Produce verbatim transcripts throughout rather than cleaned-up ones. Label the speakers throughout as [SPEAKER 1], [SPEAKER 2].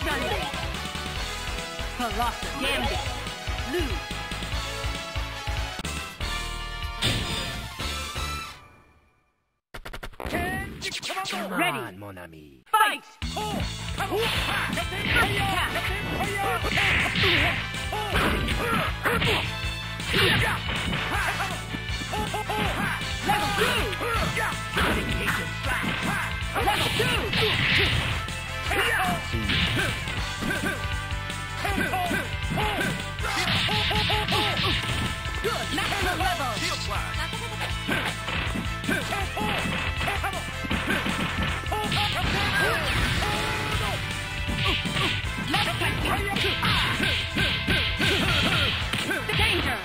[SPEAKER 1] Chun-Li. Colossus. Gambit. Lose.
[SPEAKER 2] Come
[SPEAKER 1] Ready.
[SPEAKER 2] on, mon ami.
[SPEAKER 1] Fight! Level two! Level two! Good! Maximum level! The danger!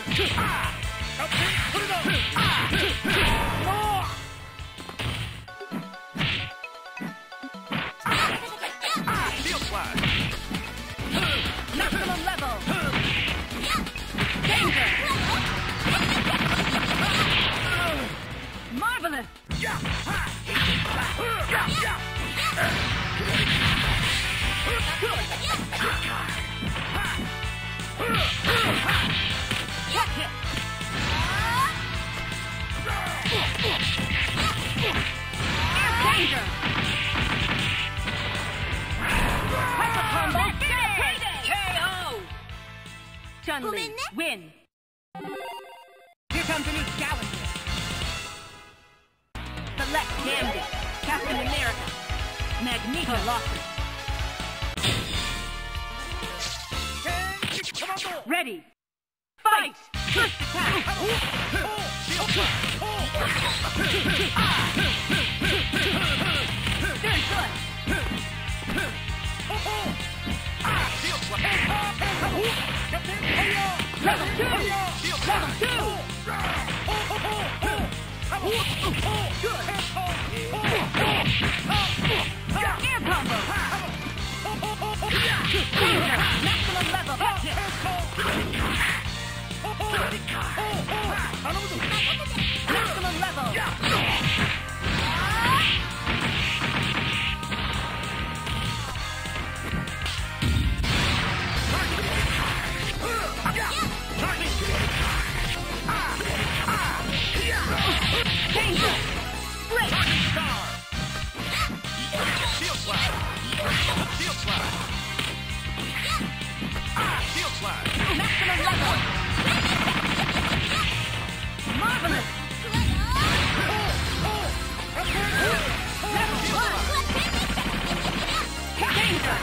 [SPEAKER 1] Maximum level! Danger! Marvelous! Danger! Hyper combo! K O! Chun-Li, win! Here comes a new challenger. Select Gambit, Captain America, Magneto Colossus. Ready! Fight! First attack! Very good! Level two! Level two! Good! Air combo! Danger! Maximum level! Maximum level! Danger! Great!
[SPEAKER 3] Shield slide! Shield slide! Shield slide!
[SPEAKER 1] Maximum level! Marvelous! Level one! Danger!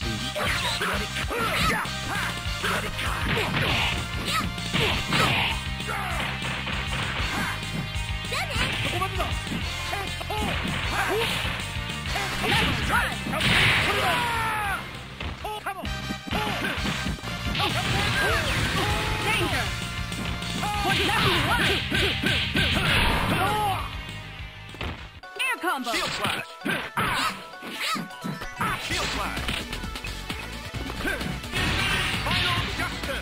[SPEAKER 1] Level one! Danger! Level one! Air combo!
[SPEAKER 3] Shield slash! Shield slash! Final justice!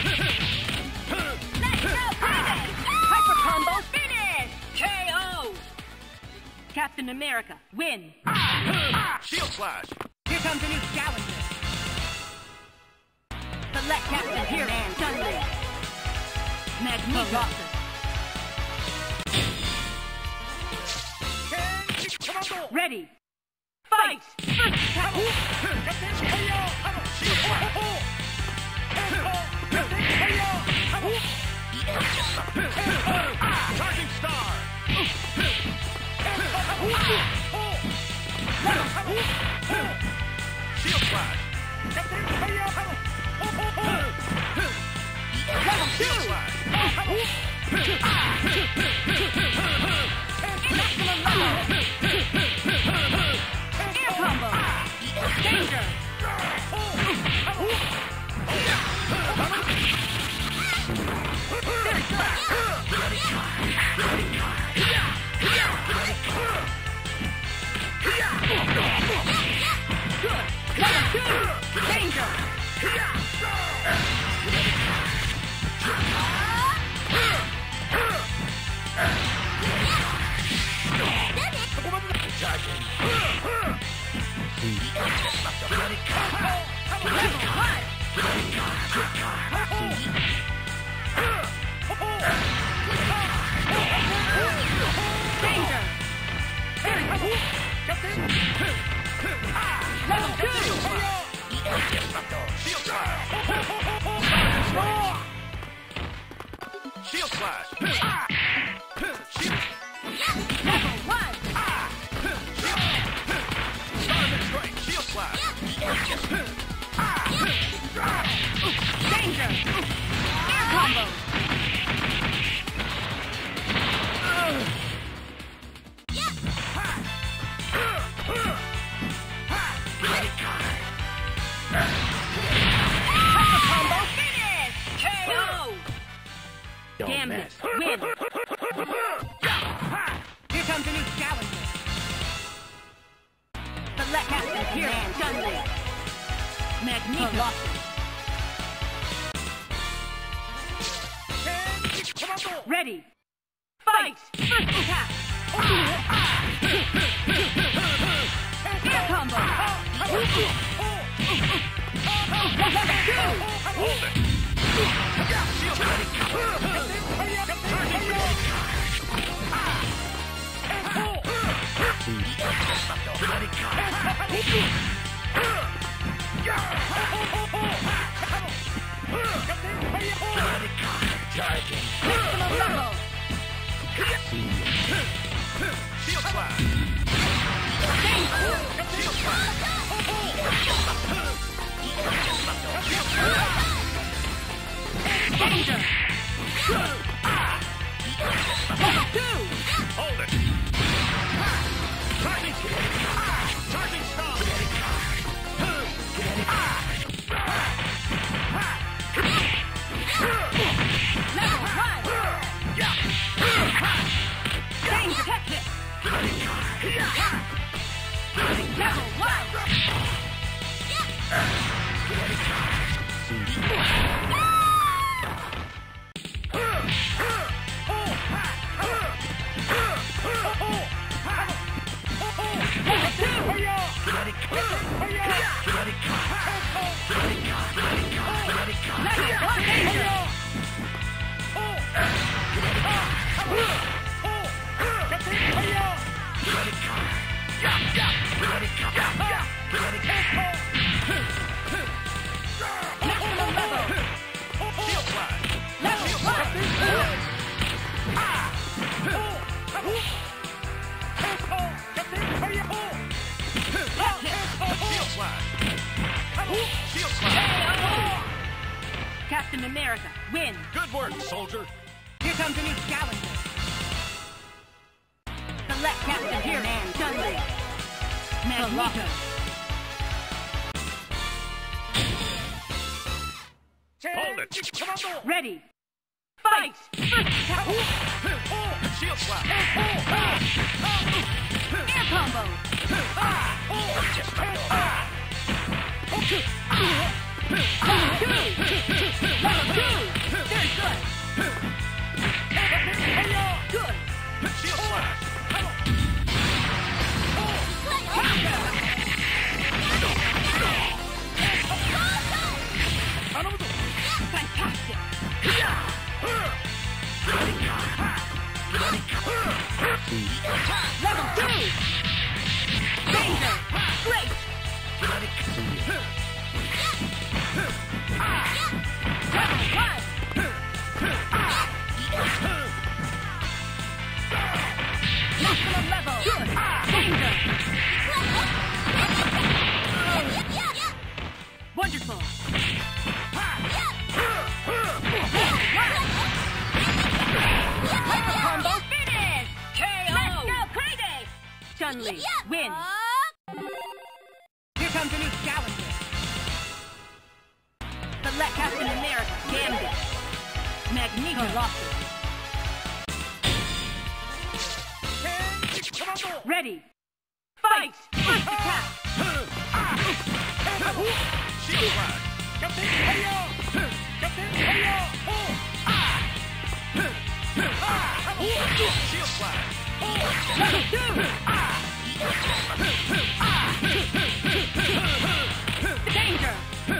[SPEAKER 1] Let's go, Friday! Hyper combo finish! K O! Captain America, win!
[SPEAKER 3] Shield slash!
[SPEAKER 1] Here comes a new challenger. Select Captain here and Chun-Li. Magneto Colossus. Ready! Fight! First attack!
[SPEAKER 3] Charging star! Shield slash!
[SPEAKER 1] Level two!
[SPEAKER 3] Shield slash!
[SPEAKER 1] Maximum level! Air combo! Danger! Very good! Good! Level two! Danger! Charging! Danger! Level two!
[SPEAKER 3] Shield slash! Shield slash! Shield!
[SPEAKER 1] Level one!
[SPEAKER 3] Starman strike! Shield slash!
[SPEAKER 1] Danger! Air combo! Hyper combo finish! K O! Gambit, win! Here comes a new challenger. Select Captain here and Chun-Li. Magneto. Ready. Fight! First attack! Air combo!
[SPEAKER 3] Hold it! Shield
[SPEAKER 1] Maximum level!
[SPEAKER 3] Shield slash! Shield slash!
[SPEAKER 1] Danger! Level two!
[SPEAKER 3] Hold it! Charging! Charging star!
[SPEAKER 1] Level one! Danger! Catch it! Level one!
[SPEAKER 3] Shield slash! Shield slash! Shield slash!
[SPEAKER 1] Captain America, win!
[SPEAKER 3] Good work, soldier!
[SPEAKER 1] Here comes a new challenger. Select Captain here and Chun-Li. Magneto.
[SPEAKER 3] Hold it!
[SPEAKER 1] Ready. Fight! First attack!
[SPEAKER 3] Shield slash!
[SPEAKER 1] Air combo! Level two! Level two! Very good! Good!
[SPEAKER 3] Shield slash!
[SPEAKER 1] Fantastic! Level two! Danger! Great! Level one! Maximum level! Good! Danger! Wonderful! Hyper combo finish! K O! Let's go crazy! Chun-Li, win! Here comes a new challenger. Select Captain America, Gambit. Magneto lost it. Ready. Fight! First attack!
[SPEAKER 3] Shield slash! Shield slash!
[SPEAKER 1] Level two! Danger!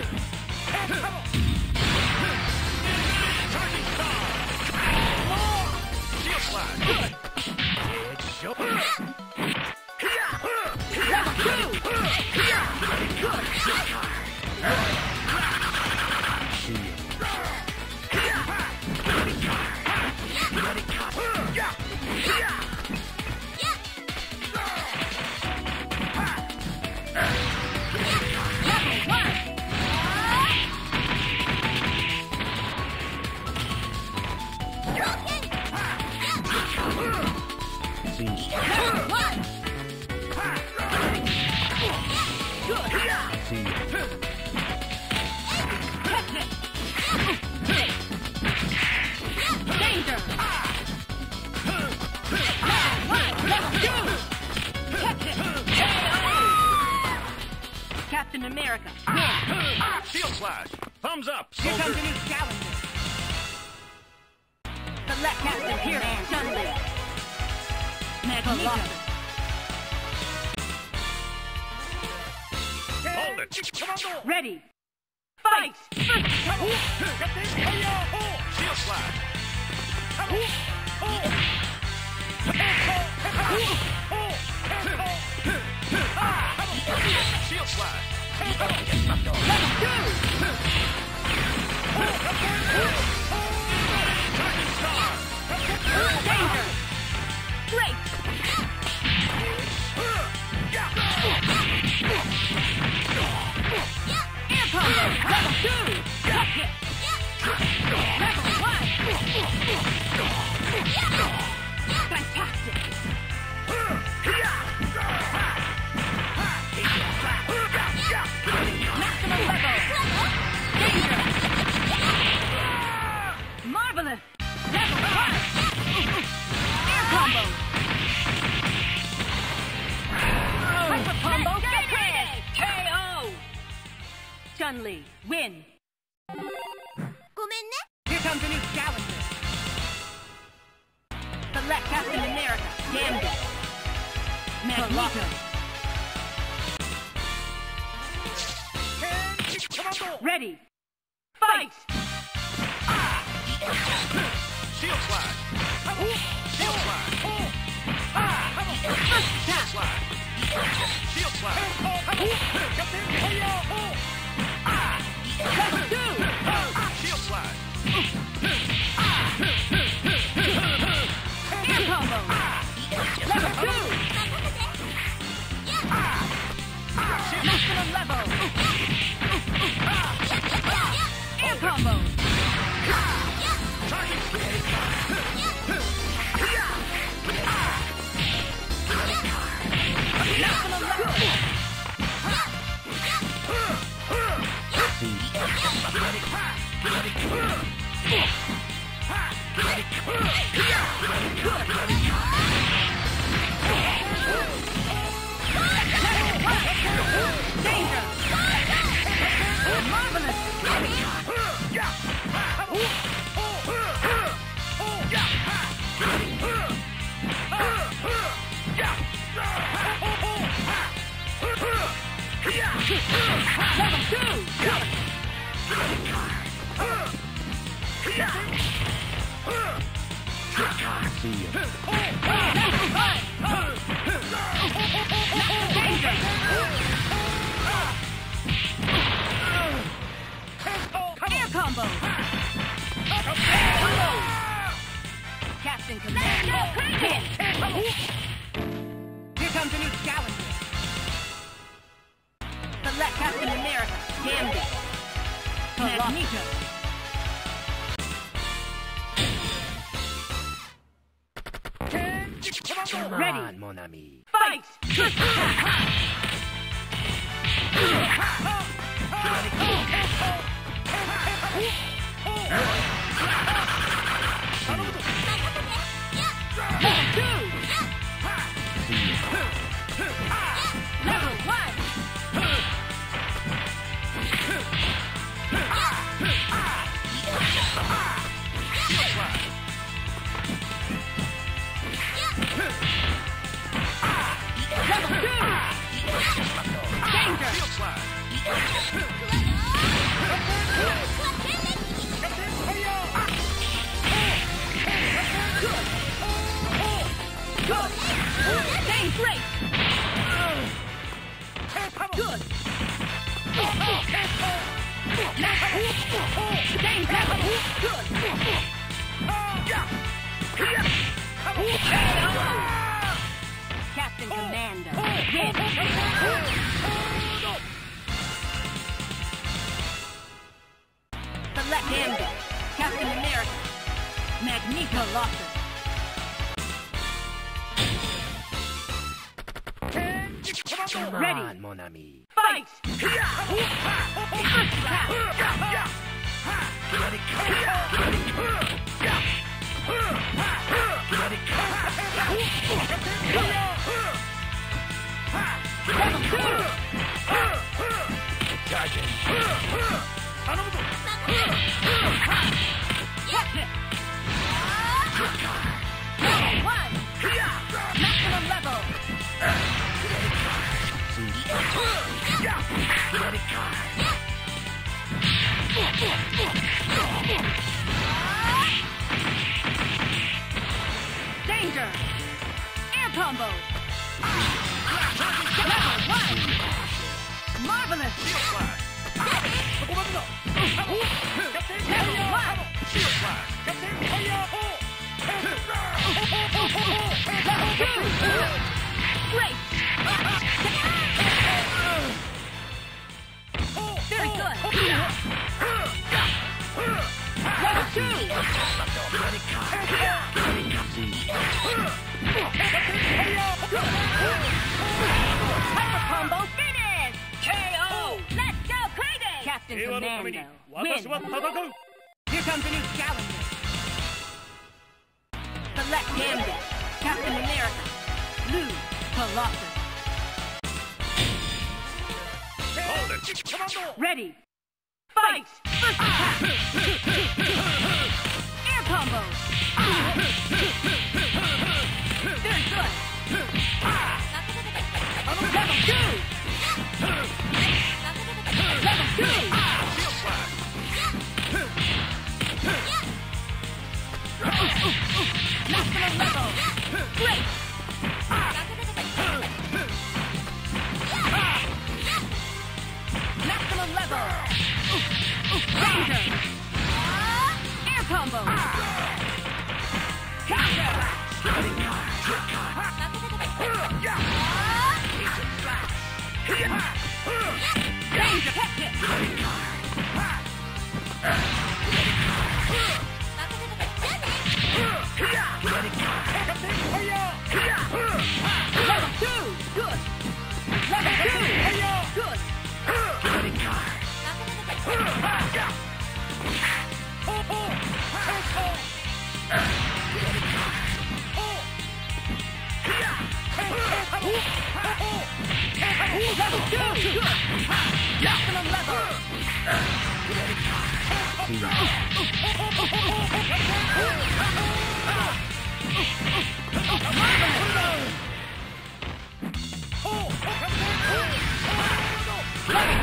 [SPEAKER 1] Captain America.
[SPEAKER 3] Shield slash. Thumbs up.
[SPEAKER 1] Here comes a new challenger. Select Captain here, Chun-Li. Magneto.
[SPEAKER 3] Hold it. Commando.
[SPEAKER 1] Ready. Fight!
[SPEAKER 3] Shield slash. Shield slash.
[SPEAKER 1] Danger! Great! Air combo! Level two! Cut hit! Level one! Fantastic! Maximum level! Danger! Marvelous! Level one! Air combo! Hyper combo! K O! Chun-Li, win! Here comes a new challenger. Select Captain America, Gambit. Magneto. Ready. Fight!
[SPEAKER 3] Shield slash. Shield slash.
[SPEAKER 1] First attack.
[SPEAKER 3] Slash. Shield slash.
[SPEAKER 1] Level two.
[SPEAKER 3] Shield slash.
[SPEAKER 1] Air combo. Level two. Maximum level. Air combo. Maximum level. Danger! Marvelous! Level two! Danger! Air combo! Captain Commando! Hit! Here comes a new challenger. Select Captain America, Gambit. Magneto. Ready.
[SPEAKER 2] Mon ami.
[SPEAKER 1] Fight! First attack! Level two! Level one! Level two! Danger! Good! Stay great. Good. Stay down. Good. Captain Commando. Win. Select Gambit. Captain America. Magneto Lawson.
[SPEAKER 2] Come
[SPEAKER 1] Ready.
[SPEAKER 2] on, mon ami.
[SPEAKER 1] Fight! First attack. One. Maximum level. Danger! Air combo! Level one! Marvelous!
[SPEAKER 3] Shield flash.
[SPEAKER 1] Level one!
[SPEAKER 3] Shield flash.
[SPEAKER 1] Level two! Great! Very good! Level two! Hyper combo finish! K O! Let's go crazy! Captain
[SPEAKER 3] 平和のために
[SPEAKER 1] Commando.
[SPEAKER 3] 私は
[SPEAKER 1] Win!
[SPEAKER 3] 戦う。
[SPEAKER 1] Here comes a new challenger. Select Gambit. Captain America. Lou Colossus.
[SPEAKER 3] Hold it. Come on, go.
[SPEAKER 1] Ready. Fight! First attack! Air combo! Very good! Level two! Level two!
[SPEAKER 3] Shield flash.
[SPEAKER 1] Maximum level! Great! Maximum level! Danger! Air combo! Counter! Danger! Tech hit! Level two! Good! Level two! Good! Level two! Good! Maximum level! Level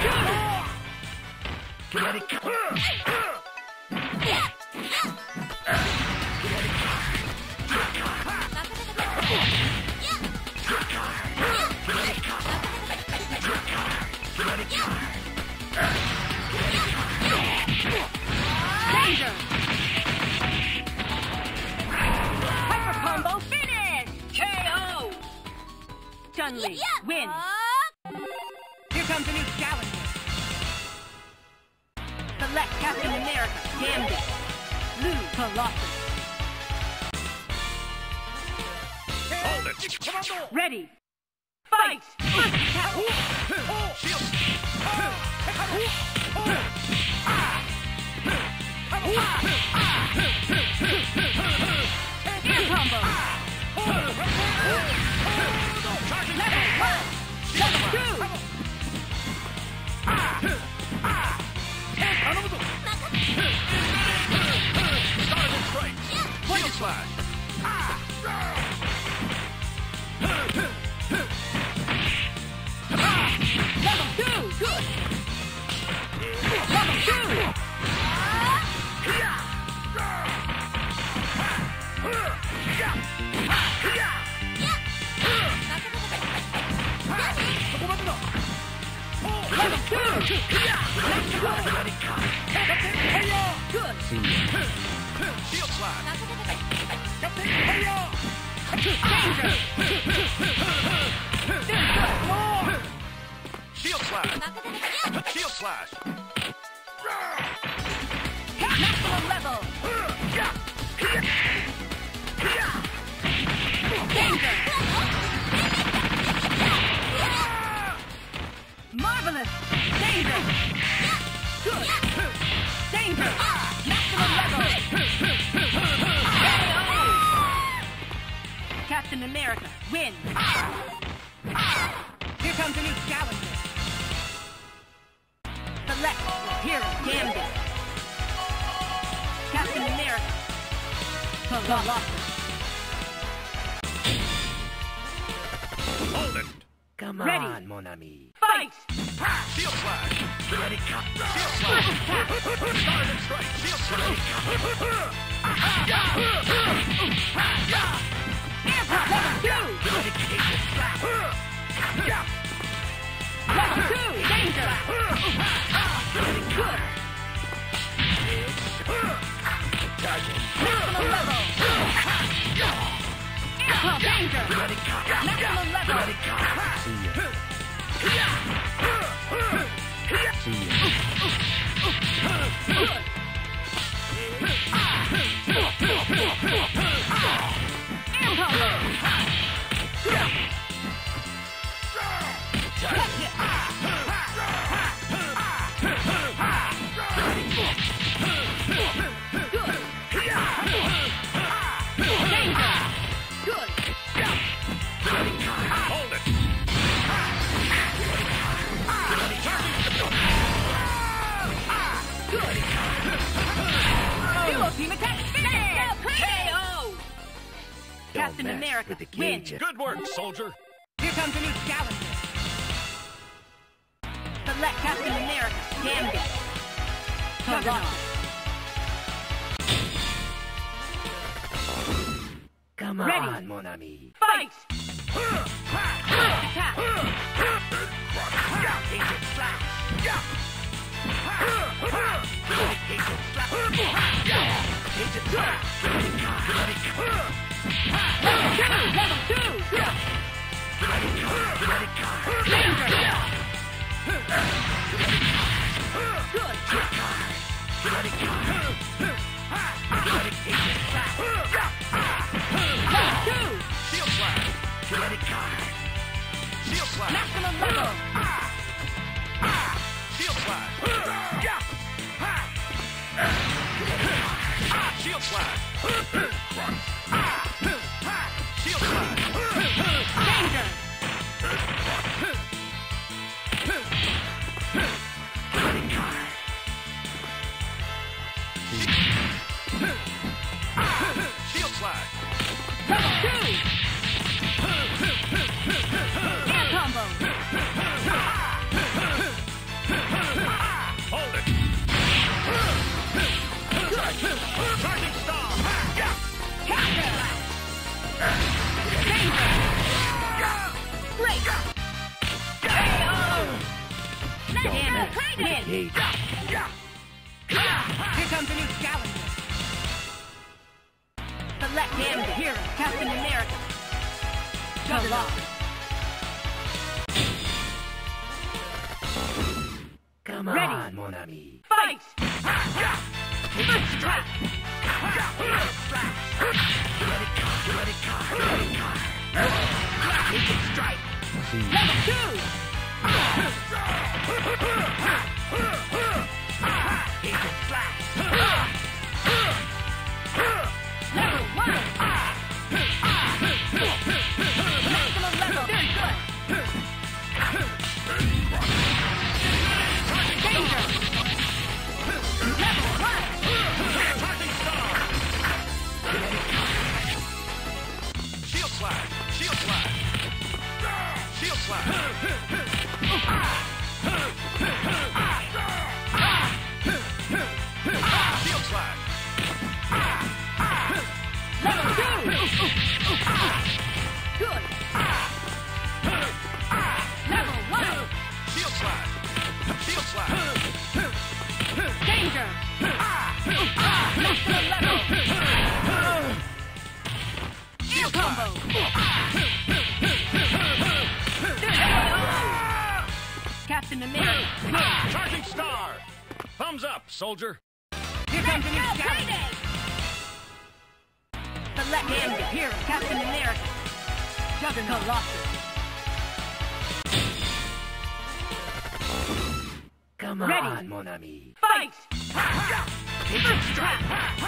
[SPEAKER 1] Danger! Hyper combo finish! K O! Chun-Li, win! Here comes a new challenger. Select Captain America, Gambit, Lou Colossus.
[SPEAKER 3] Hold it. Come on, go.
[SPEAKER 1] Ready. Fight! First attack!
[SPEAKER 3] Shield.
[SPEAKER 1] Air combo! Level one! Level two!
[SPEAKER 3] Stars and strikes. Shield flash.
[SPEAKER 1] Level two! Good! Level two! Good.
[SPEAKER 3] Shield slash.
[SPEAKER 1] Danger.
[SPEAKER 3] Shield slash. Shield slash.
[SPEAKER 1] Maximum level. Danger. Marvelous. Danger. Good. Danger. Maximum level. K O. Captain America wins. Here comes a new challenger. Select your hero, Gambit. Captain America. Colossus.
[SPEAKER 3] Hold it.
[SPEAKER 2] Come
[SPEAKER 1] Ready.
[SPEAKER 2] on, mon ami.
[SPEAKER 1] Fight!
[SPEAKER 3] Shield slash. Shield slash. Start and strike. Shield slash.
[SPEAKER 1] Airport level two! Level two! Danger! Good! Maximum level! Airport danger! Maximum level!
[SPEAKER 2] See ya.
[SPEAKER 1] Good! Air combo! Touch it! Good! Danger! Good!
[SPEAKER 3] Hold it.
[SPEAKER 1] Good! Dual team attack! Finish! K O! Captain
[SPEAKER 2] mess
[SPEAKER 1] America
[SPEAKER 2] with the
[SPEAKER 1] wins.
[SPEAKER 2] Cajun.
[SPEAKER 3] Good work, soldier.
[SPEAKER 1] Here comes a new challenger. Select Captain America, Gambit. Colossus.
[SPEAKER 2] Come
[SPEAKER 1] Ready.
[SPEAKER 2] on, mon ami.
[SPEAKER 1] Fight! First attack. Level two! Level two! Danger! Good! Level two!
[SPEAKER 3] Shield slash. Shield slash.
[SPEAKER 1] Maximum level!
[SPEAKER 3] Shield slash. Shield slash. Shield slash.
[SPEAKER 1] Danger!
[SPEAKER 3] Shield slash.
[SPEAKER 1] Level two! Air combo!
[SPEAKER 3] Hold it. Charging star.
[SPEAKER 1] Capture! Danger! Great! K O! Gambit wins! Here comes a new challenger. Select Gambit, hero, Captain America. Colossus.
[SPEAKER 2] Come
[SPEAKER 1] Ready.
[SPEAKER 2] on, mon ami.
[SPEAKER 1] Fight! First strike!
[SPEAKER 2] See ya.
[SPEAKER 1] Level two! Level one! Maximum level! Very good! Danger! Level one!
[SPEAKER 3] Charging star. Shield slash. Shield slash. Shield slash. Shield slash.
[SPEAKER 1] Level two! Good! Level one!
[SPEAKER 3] Shield slash. Shield slash. Thumbs up, soldier.
[SPEAKER 1] Here comes a new challenger. Select Gambit, hero, Captain America. Juggernaut, Colossus.
[SPEAKER 2] Come
[SPEAKER 1] Ready.
[SPEAKER 2] on, mon ami.
[SPEAKER 1] Fight!
[SPEAKER 3] Agent strike.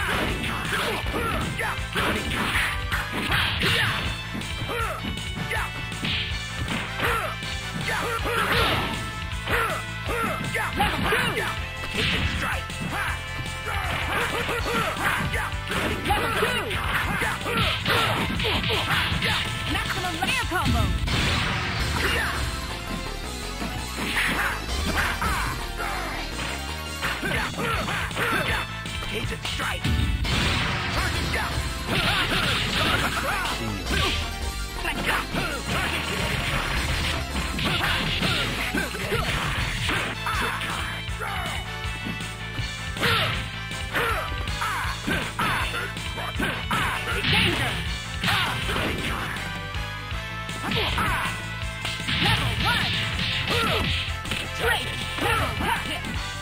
[SPEAKER 1] Level two!
[SPEAKER 3] Agent strike.
[SPEAKER 1] Level two! Maximum layer combo!
[SPEAKER 3] Agent strike. Target down.
[SPEAKER 1] Danger! Level one! Straight! Level one hit!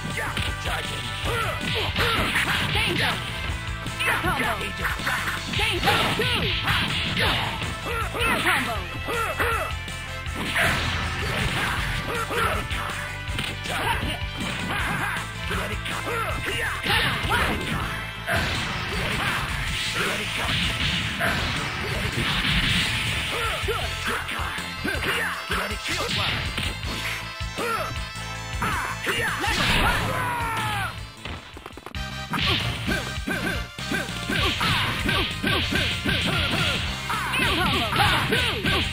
[SPEAKER 1] Danger! Air combo! Danger! Two! Air combo! Hot hit! Level one! Good!
[SPEAKER 3] Shield slide.
[SPEAKER 1] Level one! Air combo! Level two!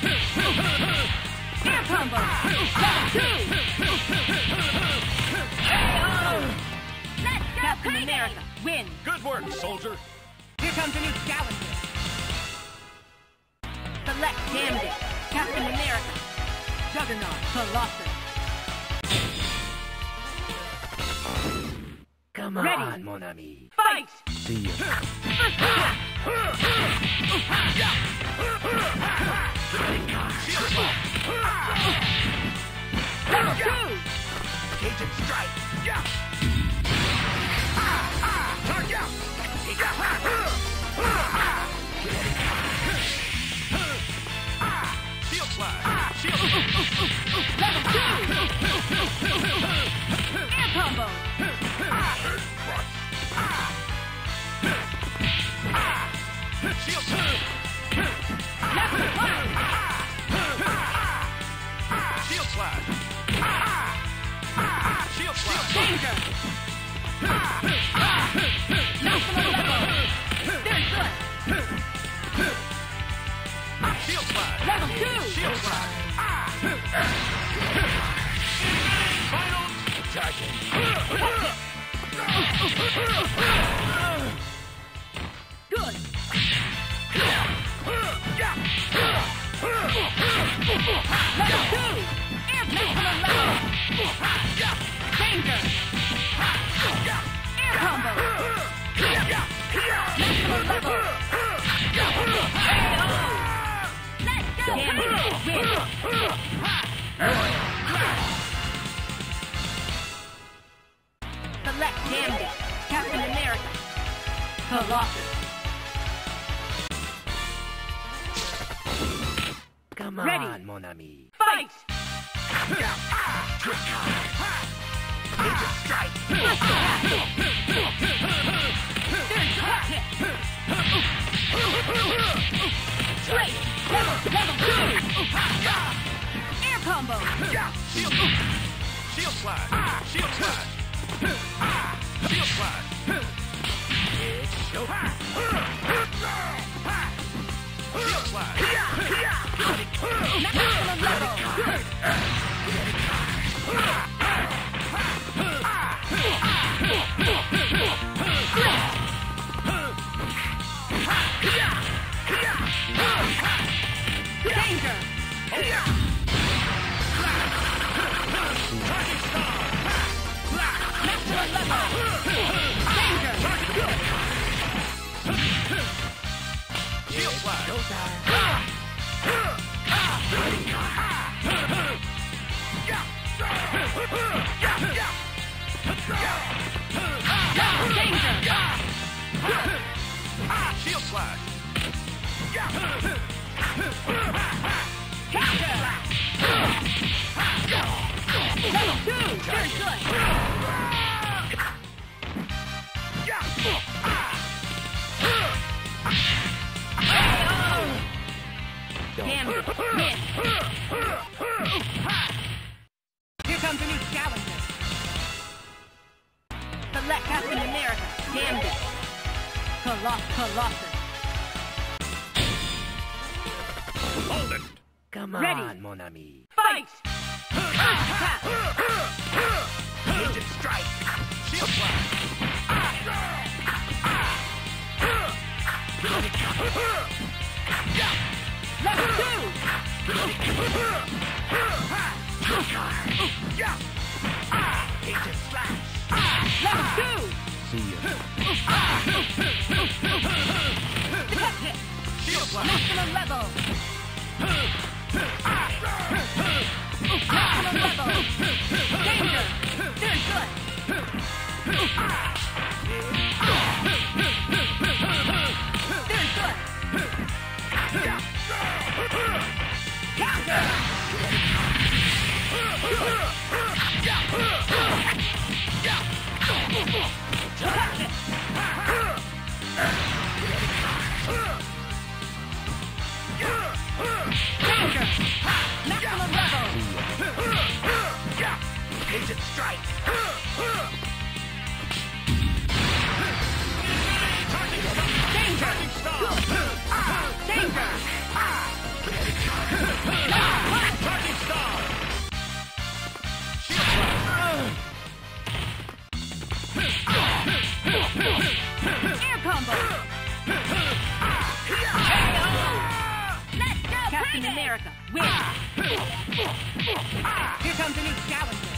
[SPEAKER 1] Air combo! Level two! K O! Let's go, Captain America, win!
[SPEAKER 3] Good work, soldier.
[SPEAKER 1] Here comes a new challenger. Select Gambit, Captain America, Juggernaut, Colossus.
[SPEAKER 2] Come
[SPEAKER 1] Ready.
[SPEAKER 2] on, mon ami.
[SPEAKER 1] Fight!
[SPEAKER 2] See you.
[SPEAKER 3] Shield slide.
[SPEAKER 1] Level two!
[SPEAKER 3] Agent strike. Yeah. Target. Shield slide. Shield.
[SPEAKER 1] Level two! Air combo!
[SPEAKER 3] Shield slide.
[SPEAKER 1] Level one!
[SPEAKER 3] Shield slide. Shield slide.
[SPEAKER 1] Danger! Maximum level! Very good!
[SPEAKER 3] Shield slide.
[SPEAKER 1] Level two!
[SPEAKER 3] Shield slide. Final target.
[SPEAKER 1] Good! Level two! Air maximum level! Danger! Air combo! Maximum level! K O! Let's go! Gambit, win! Select Gambit, Captain America, Colossus.
[SPEAKER 2] Come
[SPEAKER 1] Ready.
[SPEAKER 2] on, mon ami.
[SPEAKER 1] Fight!
[SPEAKER 3] Agent strike.
[SPEAKER 1] There's hot hit! Straight! Level, level two! Air combo!
[SPEAKER 3] Shield. Shield slide. Shield slide. Shield slide. It's showtime. Shield slide.
[SPEAKER 1] Maximum level! Good! Danger! Maximum level! Danger!
[SPEAKER 3] Shield slide. Shield slash.
[SPEAKER 1] Level two! Very good! Gambit, win! Here comes a new challenger. Select Captain America, Gambit. Colossus, Colossus.
[SPEAKER 3] Hold it.
[SPEAKER 2] Come
[SPEAKER 1] Ready.
[SPEAKER 2] on, mon ami.
[SPEAKER 1] Fight! Attack!
[SPEAKER 3] Agent strike. Shield slash.
[SPEAKER 1] Level two!
[SPEAKER 3] Agent slash.
[SPEAKER 1] Level two!
[SPEAKER 2] See ya.
[SPEAKER 3] Shield slash.
[SPEAKER 1] Maximum level! Maximum level! Danger! Very good! Very good! Counter! Danger! Maximum level!
[SPEAKER 3] Agent strike.
[SPEAKER 1] Danger! Good! Danger!
[SPEAKER 3] Charging star. Shield slash.
[SPEAKER 1] Air combo! Let's go, Captain America, win! Here comes a new challenger.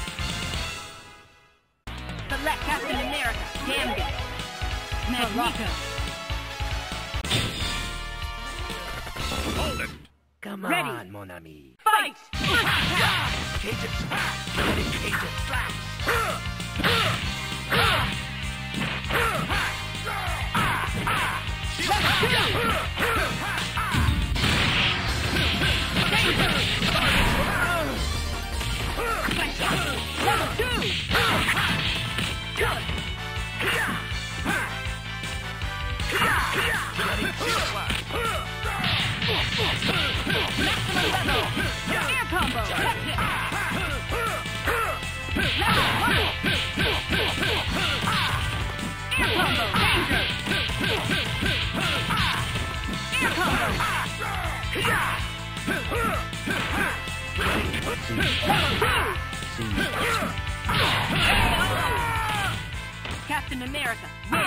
[SPEAKER 1] Select Captain America, Gambit. Magneto.
[SPEAKER 3] Hold it.
[SPEAKER 2] Come
[SPEAKER 1] Ready.
[SPEAKER 2] on, mon ami.
[SPEAKER 1] Fight! Attack!
[SPEAKER 3] Agent slash. Agent slash. Shield
[SPEAKER 1] Level two! Danger! Level two! Good!
[SPEAKER 3] Shield slash.
[SPEAKER 1] Maximum level! Air combo! That's it! Level one! Air combo! Danger! Air combo! Level two! Captain America, win!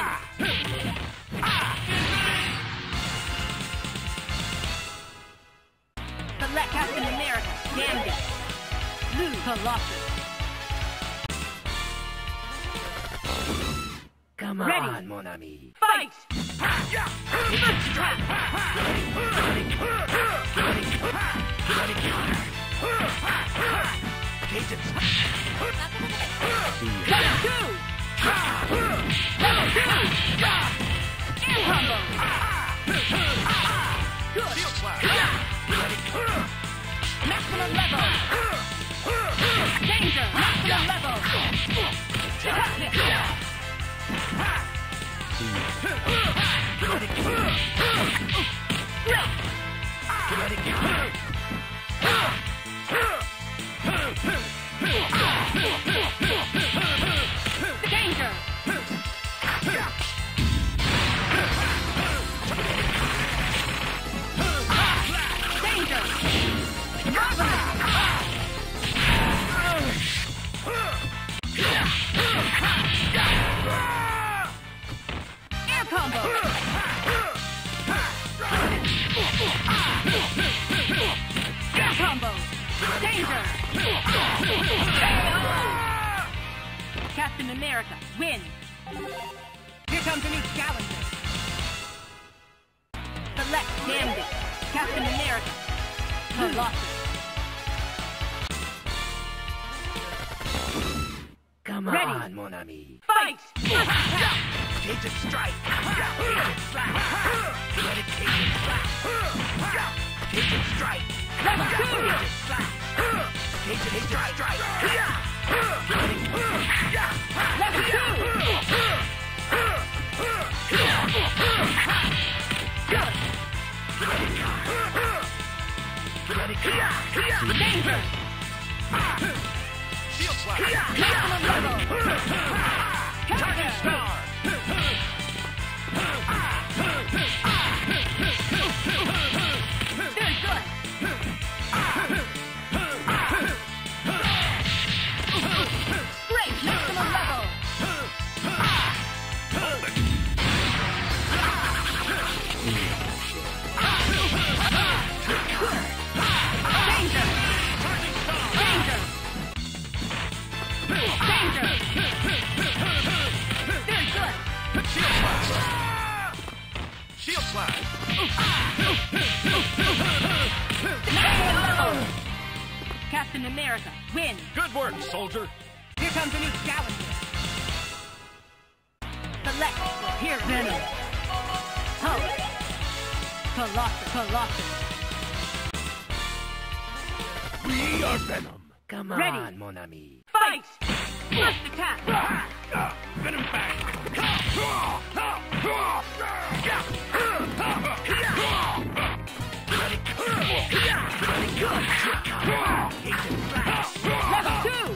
[SPEAKER 1] Select Captain America, Gambit. Blue Colossus.
[SPEAKER 2] Come
[SPEAKER 1] Ready.
[SPEAKER 2] on, mon ami.
[SPEAKER 1] Fight!
[SPEAKER 3] Agent
[SPEAKER 1] Level two! Level two! Air combo! Good!
[SPEAKER 3] Shield slash.
[SPEAKER 1] Maximum level! Danger! Maximum level! Danger! Danger! Air combo! Air combo! Danger! Captain America, win! Here comes a new challenger. Select Gambit, Captain America, Colossus.
[SPEAKER 2] Come Come
[SPEAKER 1] Ready.
[SPEAKER 2] on, mon ami.
[SPEAKER 1] Fight! First attack!
[SPEAKER 3] Cajun strike. Cajun slap. Ready, Cajun slap. Cajun strike.
[SPEAKER 1] Level two!
[SPEAKER 3] Cajun slap. Cajun strike. Ready.
[SPEAKER 1] Level two!
[SPEAKER 3] Ready.
[SPEAKER 1] Danger!
[SPEAKER 3] Shield slap.
[SPEAKER 1] Maximum level!
[SPEAKER 3] Target star.
[SPEAKER 1] Very good! Great! Maximum level! Danger! Danger! Danger! Very good!
[SPEAKER 3] Shield slash. Shield slash.
[SPEAKER 1] Maximum level! Captain America, win!
[SPEAKER 3] Good work, soldier.
[SPEAKER 1] Here comes a new challenger. Select your hero. Venom. Hulk. Colossus. Colossus.
[SPEAKER 3] We are Venom.
[SPEAKER 2] Come
[SPEAKER 1] Ready.
[SPEAKER 2] on, mon ami.
[SPEAKER 1] Fight! First attack.
[SPEAKER 3] Venom bang.
[SPEAKER 1] Level two.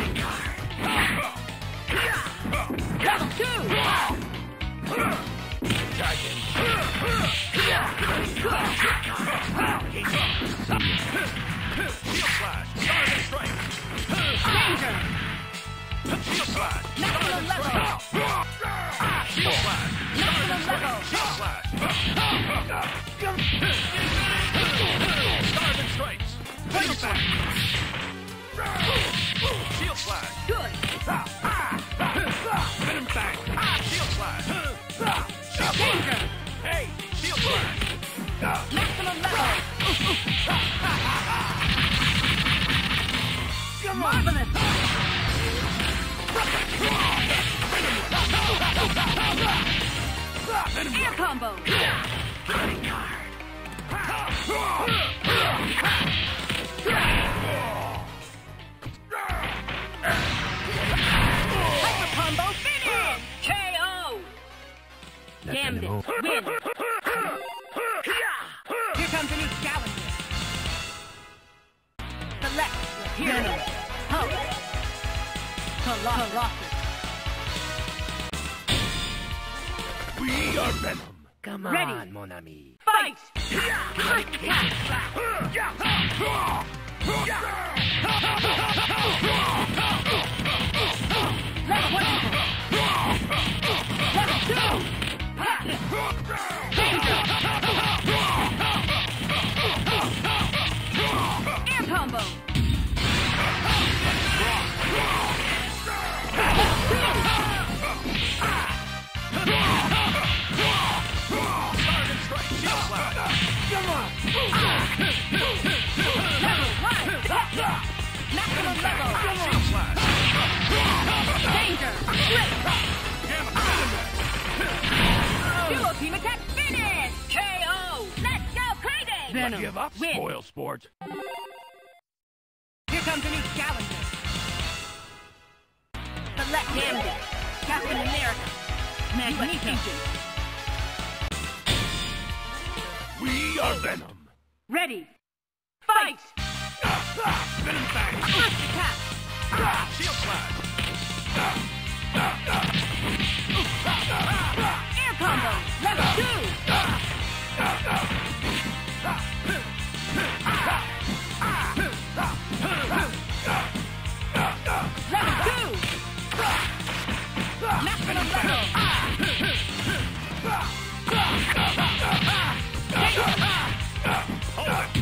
[SPEAKER 1] Level two.
[SPEAKER 3] Dragon. Shield slash. Stars and strike.
[SPEAKER 1] Danger.
[SPEAKER 3] Shield slash.
[SPEAKER 1] Maximum level.
[SPEAKER 3] Shield slash.
[SPEAKER 1] Maximum level.
[SPEAKER 3] Shield slash. Stars and stripes. Shield slash. Shield slash.
[SPEAKER 1] Good.
[SPEAKER 3] Venom bang. Shield slash. Shield
[SPEAKER 1] Danger.
[SPEAKER 3] Hey. Shield slash.
[SPEAKER 1] Maximum level. Marvelous. Air combo. Hyper combo finish. K O. Gambit.
[SPEAKER 2] Nothing
[SPEAKER 1] Win. Here comes a new challenger. Select your hero. Hulk. Colossus.
[SPEAKER 3] We are Venom.
[SPEAKER 2] Come
[SPEAKER 1] Ready.
[SPEAKER 2] on, mon ami.
[SPEAKER 1] Fight! First attack. Level one. Level two. Danger. Air combo.
[SPEAKER 3] Stars and stripes. Shield slash.
[SPEAKER 1] Level one. Maximum level.
[SPEAKER 3] Shield slash.
[SPEAKER 1] Danger. Great.
[SPEAKER 3] Gamma.
[SPEAKER 1] Duo team attack finish. K O. Let's go crazy.
[SPEAKER 3] Venom. Give up,
[SPEAKER 1] Win.
[SPEAKER 3] spoil sport.
[SPEAKER 1] Here comes a new challenger. Select Gambit. Captain America. Magneto.
[SPEAKER 3] We are Venom.
[SPEAKER 1] Ready. Fight!
[SPEAKER 3] Venom bang.
[SPEAKER 1] First attack.
[SPEAKER 3] Shield slash.
[SPEAKER 1] Air combo. Level two. Level two. Maximum level.
[SPEAKER 3] Hold it.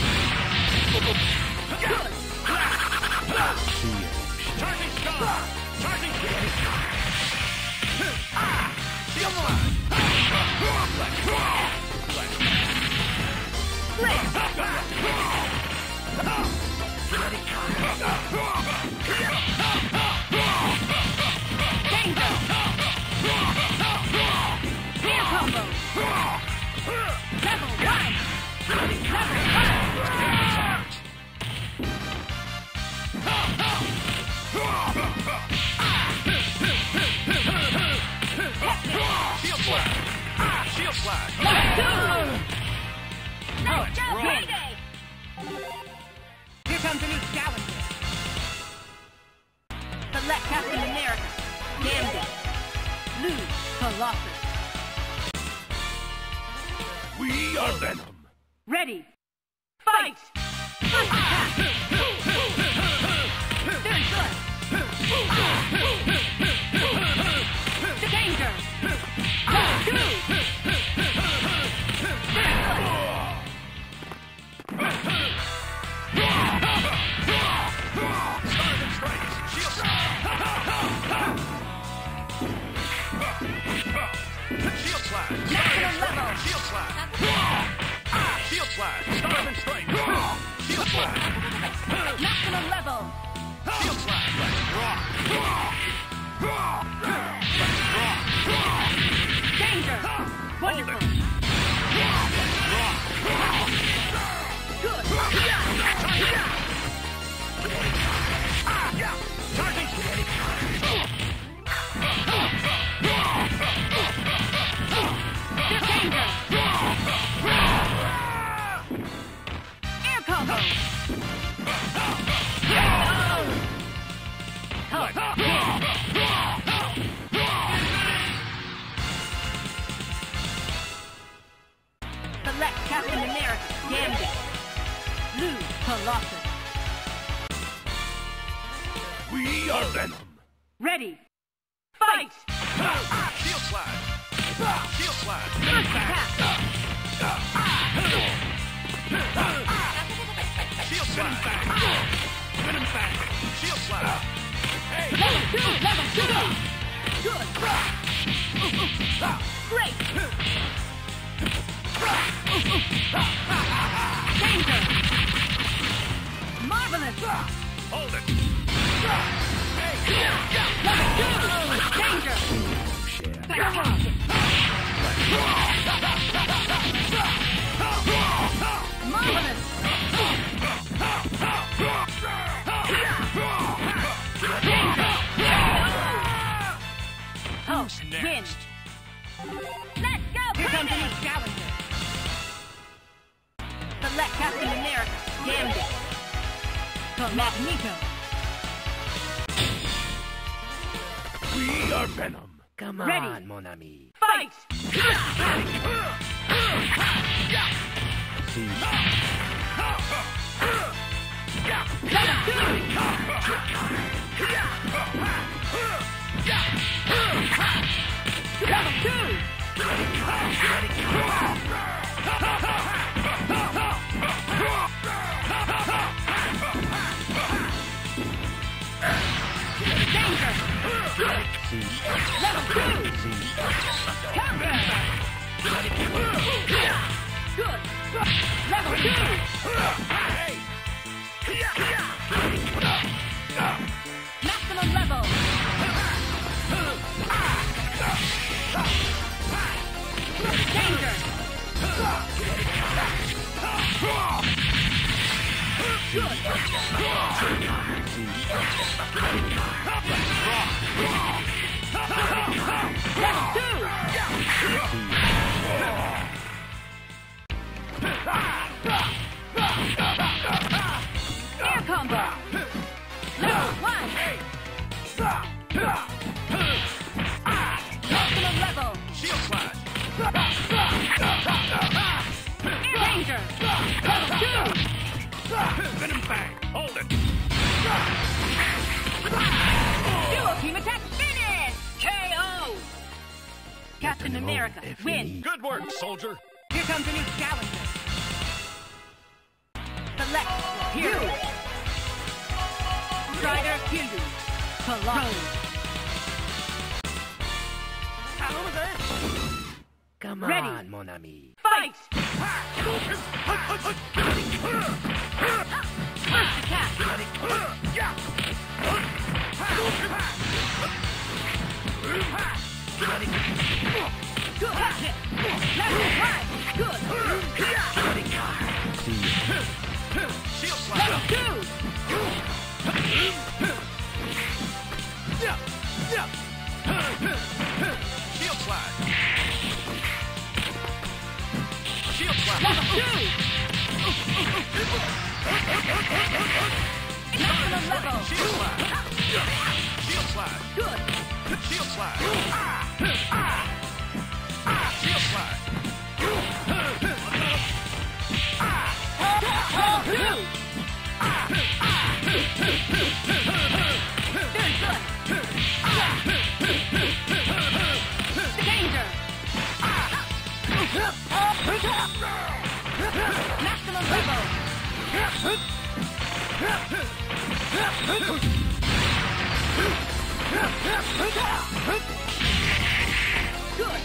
[SPEAKER 1] Good.
[SPEAKER 3] Charging star. Charging kick. Shield slash.
[SPEAKER 1] Great.
[SPEAKER 3] slash.
[SPEAKER 1] Let's go! Let's go,
[SPEAKER 3] wrong.
[SPEAKER 1] payday! Here comes a new challenger. Select Captain America. Gambit. Blue. Colossus.
[SPEAKER 3] We are Venom.
[SPEAKER 1] Ready. Fight! First attack! Very good! The danger! Let's go! Very good!
[SPEAKER 3] Starving strikes. Shield Shield slash.
[SPEAKER 1] Maximum level!
[SPEAKER 3] Shield slash. Shield slash. Starving strike. Shield slash.
[SPEAKER 1] Maximum level!
[SPEAKER 3] Shield slash. Let's rock.
[SPEAKER 1] Danger! Wonderful! Good!
[SPEAKER 3] Charging.
[SPEAKER 1] There's danger! Air combo! Oh. Select Captain America. Gambit. Blue. Colossus.
[SPEAKER 3] We are Venom.
[SPEAKER 1] Ready. Fight!
[SPEAKER 3] Shield slash. Shield slash.
[SPEAKER 1] First attack!
[SPEAKER 3] Shield slash. Venom back. Shield slash. Hey.
[SPEAKER 1] Level two! Level two! Good! Great! Danger! Marvelous!
[SPEAKER 3] Hold it.
[SPEAKER 1] Level two! Danger! Fantastic! Marvelous! Oh, win! Let's go, Here comes a new challenger. Select Captain America. Gambit. Magneto.
[SPEAKER 3] We are Venom.
[SPEAKER 2] Come
[SPEAKER 1] Ready.
[SPEAKER 2] on, mon ami.
[SPEAKER 1] Fight!
[SPEAKER 2] See.
[SPEAKER 1] Level two! Level two! Danger!
[SPEAKER 2] See.
[SPEAKER 1] Level two!
[SPEAKER 2] See.
[SPEAKER 1] Counter! Good! Level two! Maximum level! Danger! Good! Level two! Air combo! Level one! Maximum level!
[SPEAKER 3] Shield slash.
[SPEAKER 1] Air danger! Level two!
[SPEAKER 3] Venom bang. Hold it.
[SPEAKER 1] Duo team attack finish! K O! Captain America, win!
[SPEAKER 3] Good work, soldier.
[SPEAKER 1] Here comes a new challenger. Select Hero. Strider Hero. Colossus.
[SPEAKER 2] Come
[SPEAKER 1] Ready.
[SPEAKER 2] on, mon ami.
[SPEAKER 1] Fight! First attack! Good hit! Level one! Good!
[SPEAKER 3] Shield slash.
[SPEAKER 1] Level two!
[SPEAKER 3] Shield slash. Shield slash. Shield slash.
[SPEAKER 1] Good.
[SPEAKER 3] Shield slash. Shield slash.
[SPEAKER 1] Two. Very good. Danger. Maximum level. Good.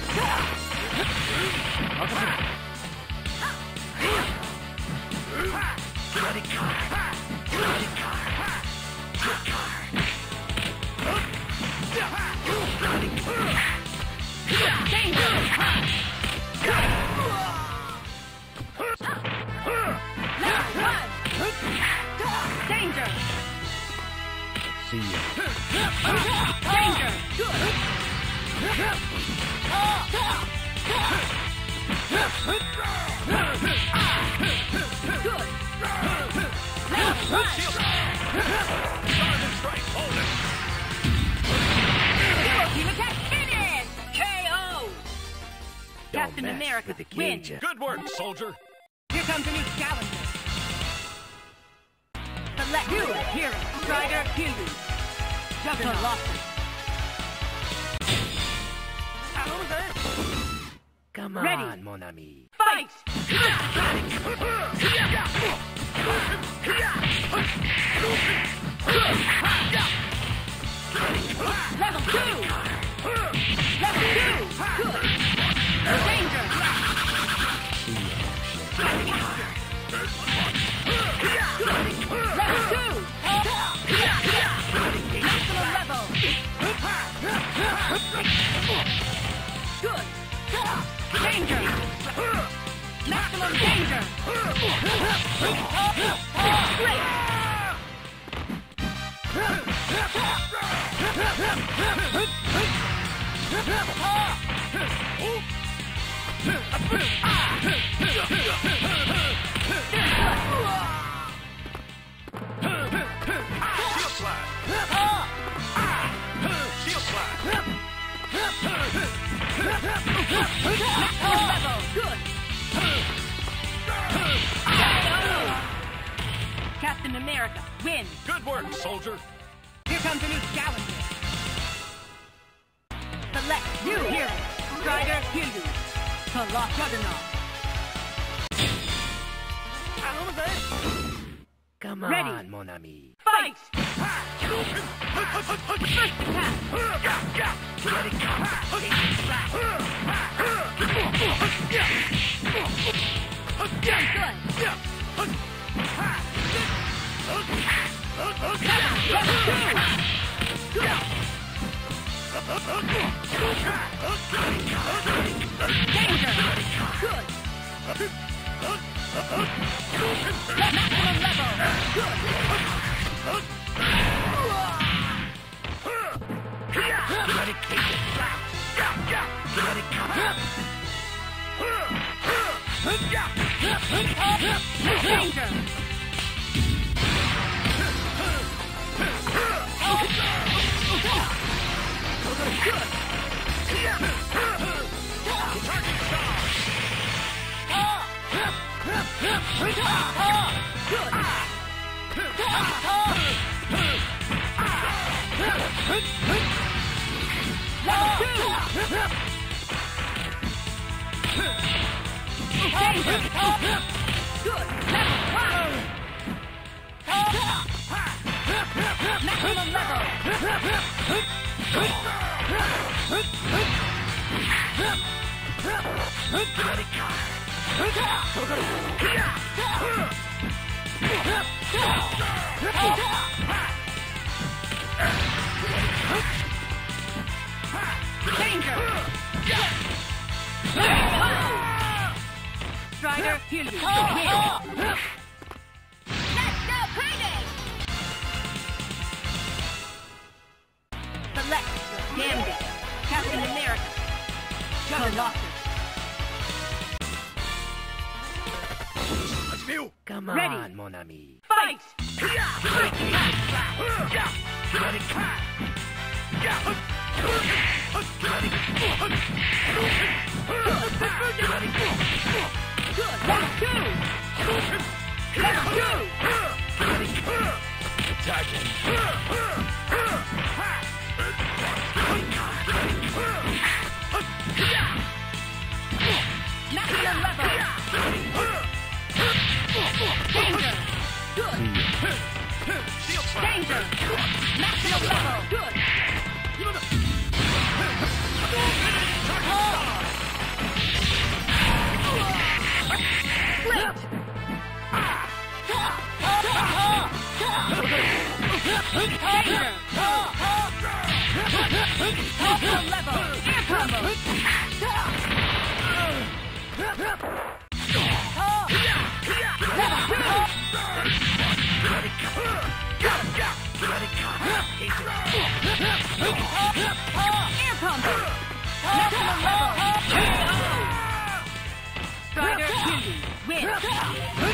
[SPEAKER 2] Bloody car. Bloody car. Good car. Bloody car.
[SPEAKER 1] Danger. Level one. Danger.
[SPEAKER 2] See ya.
[SPEAKER 1] Danger. Good. Good. Level one.
[SPEAKER 3] Shield slash. Sergeant strike. Hold it.
[SPEAKER 1] Hero team attack finish. K O.
[SPEAKER 2] Don't
[SPEAKER 1] Captain
[SPEAKER 2] mess
[SPEAKER 1] America
[SPEAKER 2] with the
[SPEAKER 1] wins.
[SPEAKER 2] cage.
[SPEAKER 3] Good work, soldier.
[SPEAKER 1] Here comes a new challenger. Select you, hero, Strider, Hindu, Juggernaut.
[SPEAKER 2] Come
[SPEAKER 1] Ready.
[SPEAKER 2] on, mon ami.
[SPEAKER 1] Fight! Level two! Level two! Good! Danger!
[SPEAKER 2] See ya.
[SPEAKER 1] Level two! Maximum level! Good! Danger! Maximum danger! Great!
[SPEAKER 3] Shield slash. Shield slash.
[SPEAKER 1] Maximum level! Good! Captain America wins!
[SPEAKER 3] Good work, soldier.
[SPEAKER 1] Here comes a new challenger. Select new hero. Strider Hindu. Colossus Juggernaut.
[SPEAKER 2] Come
[SPEAKER 1] Ready.
[SPEAKER 2] on, mon ami.
[SPEAKER 1] Fight! First attack.
[SPEAKER 2] Bloody car.
[SPEAKER 1] Very good. Level two. Good. Danger. Good. Maximum level. Good.
[SPEAKER 2] Bloody cage. Bloody car.
[SPEAKER 1] Danger. Good. Level one. Maximum level.
[SPEAKER 2] Bloody car.
[SPEAKER 1] Danger. Strider, heal you. Let's go crazy! Select Gambit, Captain America, Juggernaut.
[SPEAKER 3] Let's view.
[SPEAKER 2] Come
[SPEAKER 1] Ready.
[SPEAKER 2] on, mon ami.
[SPEAKER 1] Fight!
[SPEAKER 3] Shield slash. Ready, cut! Yeah! Ready, ready,
[SPEAKER 1] Good. Let's go. Let's go.
[SPEAKER 3] ready, attacking!
[SPEAKER 1] Maximum level. Danger. Good.
[SPEAKER 3] Shield slap!
[SPEAKER 1] Danger. Maximum level. Good. Split. Danger. Maximum level. Air combo.
[SPEAKER 3] Ready, cut! Ready, cut!
[SPEAKER 1] Air combo. Maximum level. Strider Cutie. Win.